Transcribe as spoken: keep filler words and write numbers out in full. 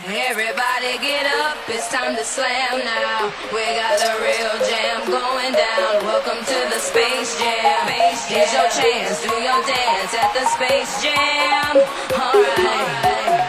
Everybody get up, it's time to slam now. We got the real jam going down. Welcome to the Space Jam. Here's your chance, do your dance at the Space Jam. Alright.